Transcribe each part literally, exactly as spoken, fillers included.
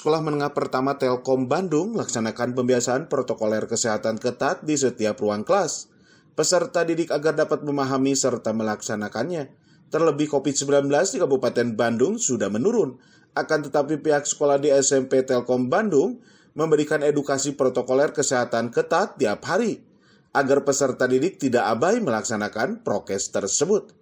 Sekolah Menengah Pertama Telkom Bandung melaksanakan pembiasaan protokoler kesehatan ketat di setiap ruang kelas. Peserta didik agar dapat memahami serta melaksanakannya. Terlebih covid sembilan belas di Kabupaten Bandung sudah menurun. Akan tetapi pihak sekolah di S M P Telkom Bandung memberikan edukasi protokoler kesehatan ketat tiap hari, agar peserta didik tidak abai melaksanakan prokes tersebut.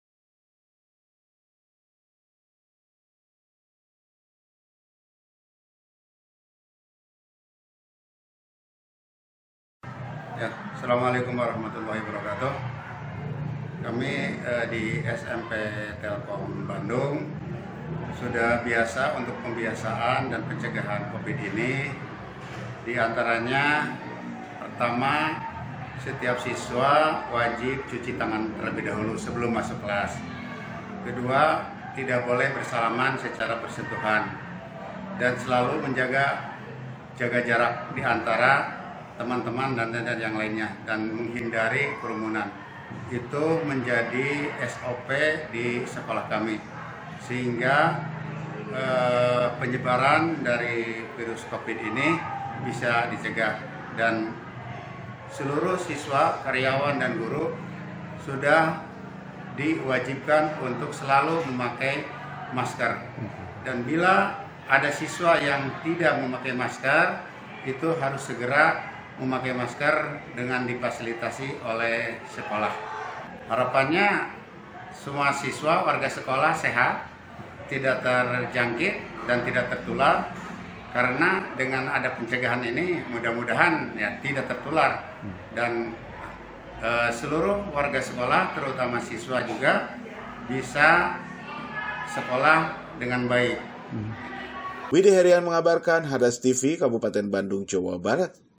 Ya, Assalamualaikum warahmatullahi wabarakatuh. Kami eh, di S M P Telkom Bandung sudah biasa untuk pembiasaan dan pencegahan COVID ini. Di antaranya, pertama, setiap siswa wajib cuci tangan terlebih dahulu sebelum masuk kelas. Kedua, tidak boleh bersalaman secara bersentuhan dan selalu menjaga jaga jarak di antara teman-teman dan dan yang lainnya dan menghindari kerumunan. Itu menjadi S O P di sekolah kami sehingga eh, penyebaran dari virus COVID ini bisa dicegah, dan seluruh siswa, karyawan dan guru sudah diwajibkan untuk selalu memakai masker. Dan bila ada siswa yang tidak memakai masker, itu harus segera memakai masker dengan difasilitasi oleh sekolah. Harapannya semua siswa warga sekolah sehat, tidak terjangkit dan tidak tertular, karena dengan ada pencegahan ini mudah-mudahan ya tidak tertular, dan e, seluruh warga sekolah terutama siswa juga bisa sekolah dengan baik. Widi Herian mengabarkan, Hadas T V, Kabupaten Bandung, Jawa Barat.